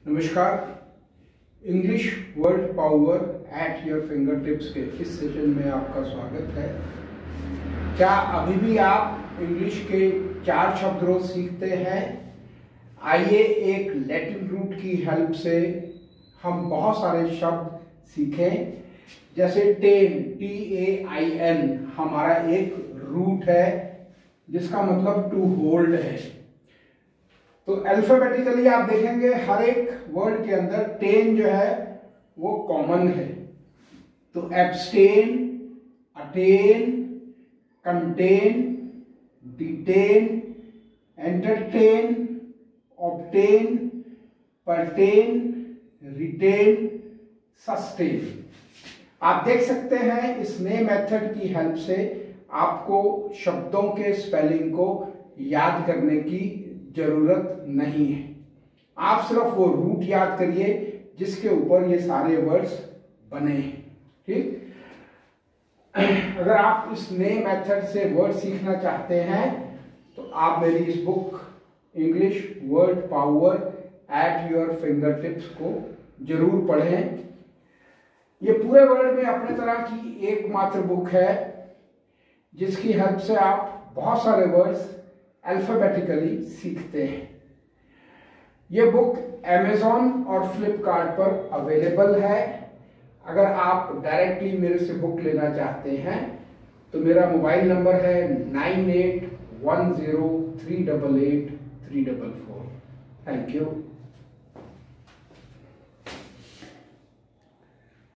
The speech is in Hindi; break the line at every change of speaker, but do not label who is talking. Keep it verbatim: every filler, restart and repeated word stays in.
नमस्कार। English word power at your finger tips के इस सेशन में आपका स्वागत है। क्या अभी भी आप इंग्लिश के चार शब्द रोज सीखते हैं? आइए एक लैटिन रूट की हेल्प से हम बहुत सारे शब्द सीखें। जैसे ten, T A I N हमारा एक रूट है जिसका मतलब टू होल्ड है। तो अल्फाबेटिकली आप देखेंगे हर एक वर्ड के अंदर टेन जो है वो कॉमन है। तो abstain, attain, contain, detain, entertain, obtain, pertain, retain, sustain. आप देख सकते हैं इस नए मेथड की हेल्प से आपको शब्दों के स्पेलिंग को याद करने की जरूरत नहीं है। आप सिर्फ वो रूट याद करिए जिसके ऊपर ये सारे वर्ड्स बने हैं। ठीक, अगर आप इस नए मेथड से वर्ड सीखना चाहते हैं तो आप मेरी इस book English word power at your finger tips को जरूर पढ़ें। ये पूरे वर्ल्ड में अपने तरह की एकमात्र बुक है जिसकी हेल्प से आप बहुत सारे वर्ड्स अल्फाबेटिकली सीखते हैं। ये बुक अमेज़न और फ्लिपकार्ट पर अवेलेबल है। अगर आप डायरेक्टली मेरे से बुक लेना चाहते हैं तो मेरा मोबाइल नंबर है nine eight one zero three double eight three double four. Thank you.